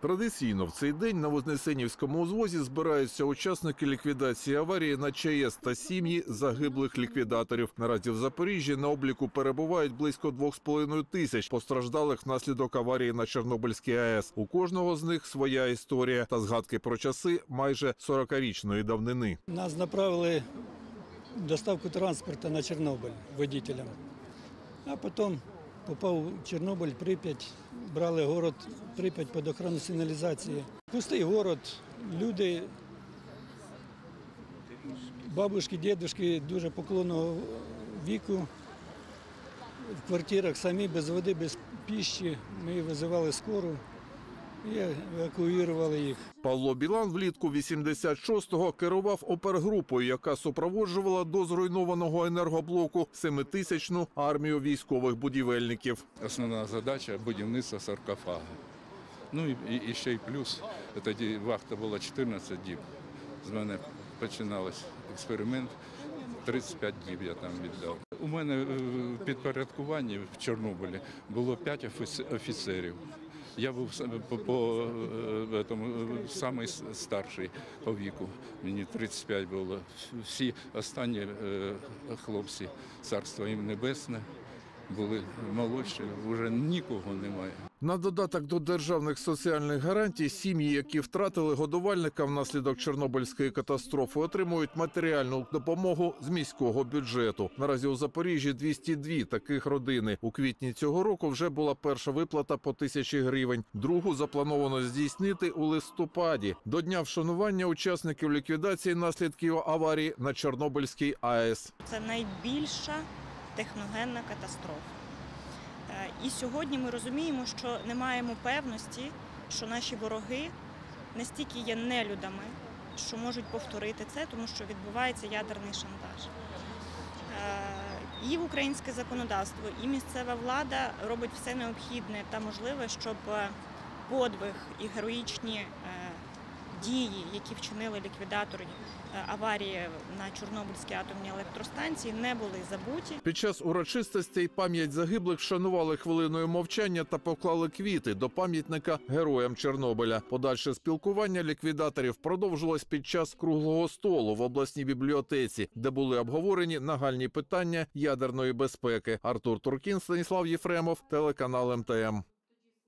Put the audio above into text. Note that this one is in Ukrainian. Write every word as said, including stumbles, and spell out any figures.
Традиційно в цей день на Вознесенівському узвозі збираються учасники ліквідації аварії на ЧАЕС та сім'ї загиблих ліквідаторів. Наразі в Запоріжжі на обліку перебувають близько двох з половиною тисяч постраждалих внаслідок аварії на Чорнобильській АЕС. У кожного з них своя історія та згадки про часи майже сорокарічної давнини. Нас направили доставку транспорту на Чорнобиль водителям, а потім попав в Чорнобиль, Прип'ять, брали город Прип'ять під охорону сигналізації. Пустий город, люди, бабушки, дідушки дуже поклонного віку, в квартирах самі, без води, без пищі. Ми визивали скору і евакуювали їх. Павло Білан влітку вісімдесят шостого керував опергрупою, яка супроводжувала до зруйнованого енергоблоку семитисячну армію військових будівельників. Основна задача – будівництво саркофагу. Ну і, і ще й плюс, тоді вахта була чотирнадцять діб. З мене починався експеримент, тридцять п'ять діб я там віддав. У мене в підпорядкуванні в Чорнобилі було п'ять офіцерів. Я був по, по, тому, самий старший по віку, мені тридцять п'ять було. Всі останні хлопці, царство їм небесне, були молодші, вже нікого немає. На додаток до державних соціальних гарантій, сім'ї, які втратили годувальника внаслідок Чорнобильської катастрофи, отримують матеріальну допомогу з міського бюджету. Наразі у Запоріжжі двісті дві таких родини. У квітні цього року вже була перша виплата по тисячі гривень. Другу заплановано здійснити у листопаді, до дня вшанування учасників ліквідації наслідків аварії на Чорнобильській АЕС. Це найбільша техногенна катастрофа. І сьогодні ми розуміємо, що не маємо певності, що наші вороги настільки є нелюдами, що можуть повторити це, тому що відбувається ядерний шантаж. І українське законодавство, і місцева влада робить все необхідне та можливе, щоб подвиг і героїчні дії, які вчинили ліквідатори аварії на Чорнобильській атомній електростанції, не були забуті. Під час урочистостей пам'ять загиблих вшанували хвилиною мовчання та поклали квіти до пам'ятника героям Чорнобиля. Подальше спілкування ліквідаторів продовжилось під час круглого столу в обласній бібліотеці, де були обговорені нагальні питання ядерної безпеки. Артур Туркін, Станіслав Єфремов, телеканал ем те ем.